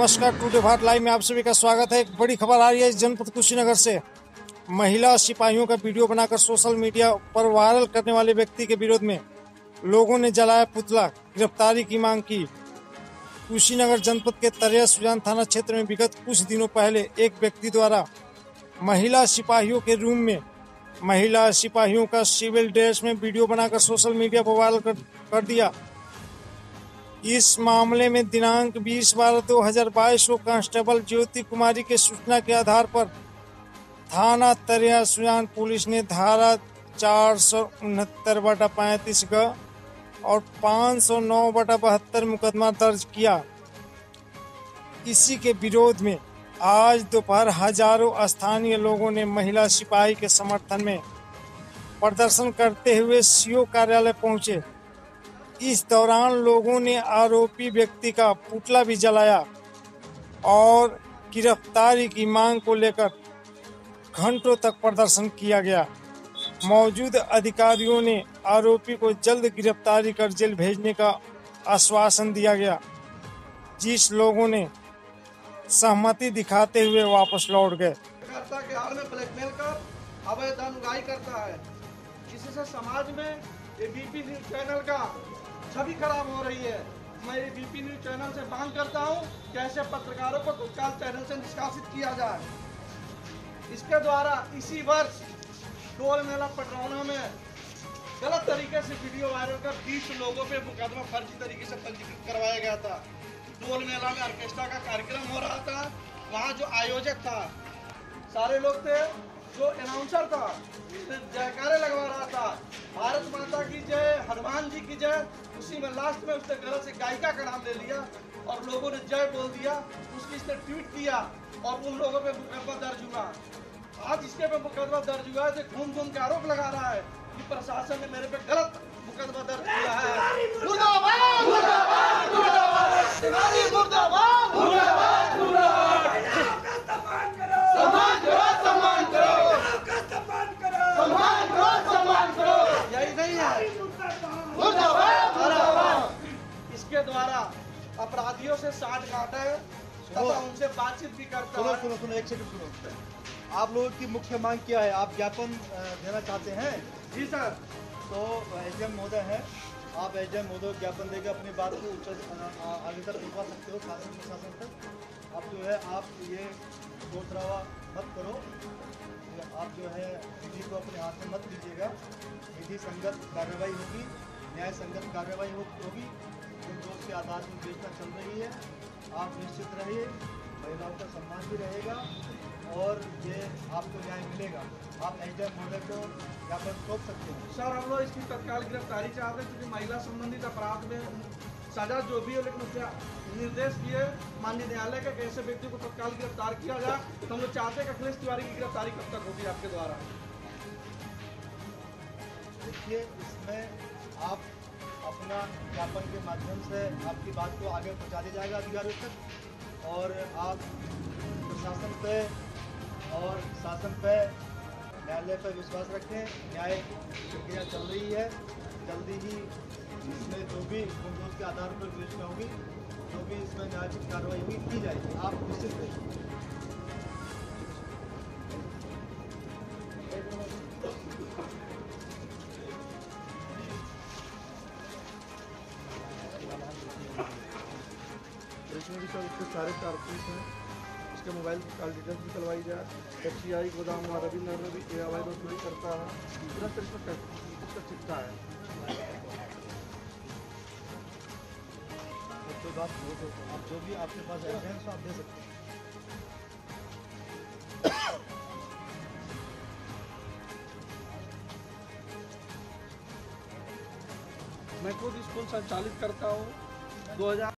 नमस्कार, today Bharat live में आप सभी का स्वागत है। एक बड़ी खबर आ रही है जनपद कुशीनगर से। महिला सिपाहियों का वीडियो बनाकर सोशल मीडिया पर वायरल करने वाले व्यक्ति के विरोध में लोगों ने जलाया पुतला, गिरफ्तारी की मांग की। कुशीनगर जनपद के तरिया सुजान थाना क्षेत्र में विगत कुछ दिनों पहले एक व्यक्ति द्वारा महिला सिपाहियों के रूम में महिला सिपाहियों का सिविल ड्रेस में वीडियो बनाकर सोशल मीडिया पर वायरल कर दिया। इस मामले में दिनांक 20/12/2022 को कांस्टेबल ज्योति कुमारी के सूचना के आधार पर थाना तरिया सुजान पुलिस ने धारा 469/35 ग और 509/72 मुकदमा दर्ज किया। इसी के विरोध में आज दोपहर हजारों स्थानीय लोगों ने महिला सिपाही के समर्थन में प्रदर्शन करते हुए सीओ कार्यालय पहुंचे। इस दौरान लोगों ने आरोपी व्यक्ति का पुतला भी जलाया और गिरफ्तारी की मांग को लेकर घंटों तक प्रदर्शन किया गया। मौजूद अधिकारियों ने आरोपी को जल्द गिरफ्तारी कर जेल भेजने का आश्वासन दिया गया, जिस लोगों ने सहमति दिखाते हुए वापस लौट गए। के हाल में ब्लैकमेल कर अवैध धनउगाही करता है, जिससे समाज में एबीपी न्यूज चैनल का छवि खराब हो रही है। मैं एबीपी न्यूज चैनल से मांग करता हूं कि ऐसे पत्रकारों को तत्काल चैनल से निष्कासित किया जाए। इसके द्वारा इसी वर्ष टोल मेला पटरौना में गलत तरीके से वीडियो वायरल कर 20 लोगों पे मुकदमा फर्जी तरीके से पंजीकृत करवाया गया था। टोल मेला में ऑर्केस्ट्रा का कार्यक्रम हो रहा था, वहाँ जो आयोजक था सारे लोग थे, जो अनाउंसर था जयकारे लगवा रहा था, भारत माता की जय, हनुमान जी की जय। उसी में लास्ट में उसने गलत से गायिका का नाम ले लिया और लोगों ने जय बोल दिया। उसकी इसने ट्वीट किया और उन लोगों पे मुकदमा दर्ज हुआ। आज इसके पे मुकदमा दर्ज हुआ है, घूम घूम के आरोप लगा रहा है कि प्रशासन ने मेरे पे गलत मुकदमा दर्ज किया है। मुर्दाबाद मुर्दाबाद मुर्दाबाद शिवाजी मुर्दाबाद मुर्दाबाद मुर्दाबाद। सम्मान करो सम्मान करो सम्मान करो सम्मान करो सम्मान करो। यही नहीं है, मुर्दाबाद मुर्दाबाद। इसके द्वारा अपराधियों से साठ गांठता है तथा उनसे बातचीत भी करता है। सुनो एक सेकंड सुनो। आप लोगों की मुख्य मांग क्या है? आप ज्ञापन देना चाहते हैं? जी सर। तो एसडीएम महोदय है, आप एसडीएम महोदय ज्ञापन देकर अपनी बात को आगे तक पहुंचा सकते हो शासन प्रशासन तक। आप जो है आप ये शोर शराबा मत करो, आप जो है विधि को अपने हाथ में मत लीजिएगा। विधि संगत कार्रवाई होगी, न्याय संगत कार्रवाई होगी। जो दोष के आधार पर विवेचना चल रही है, आप निश्चित रहिए, महिलाओं का सम्मान भी रहेगा और ये आपको न्याय मिलेगा। आप एसडीएम महोदय को ज्ञापन सौंप सकते हैं। सर, हम लोग इसकी तत्काल गिरफ्तारी चाहते हैं, क्योंकि महिला संबंधित अपराध में सजा जो भी हो, लेकिन उससे निर्देश दिए माननीय न्यायालय के ऐसे व्यक्ति को तत्काल गिरफ्तार किया जाए। तो हम लोग चाहते हैं कि अखिलेश तिवारी की गिरफ्तारी कब तक होगी आपके द्वारा? देखिए, इसमें आप अपना ज्ञापन के माध्यम से आपकी बात को आगे पहुंचा दिया जाएगा अधिकारियों तक, और आप प्रशासन पे और शासन पे न्यायालय पर विश्वास रखें। न्याय प्रक्रिया चल रही है, जल्दी ही इसमें जो भी दोष के आधार पर विवेचना होगी, जो भी इसमें न्यायोचित कार्रवाई होगी की जाएगी। आप निश्चित रहिए। इसमें भी सर उसके सारे कारतूस हैं, इसके मोबाइल की कॉल डिटेल्स भी करवाई जाए। FCI गोदाम रविंद्र नगर में भी अवैध वसूली करता है, पूरा सर इसका चिट्ठा है। तो बात हो तो आप जो भी आपके पास एविडेंस आप दे सकते हैं। मैं खुद स्कूल संचालित करता हूँ। 2000